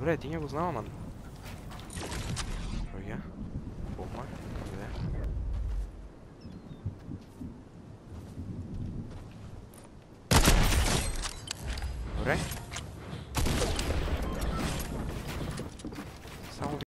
Добре, ти не го знам, ама... Кой е? Помах, къде? Добре.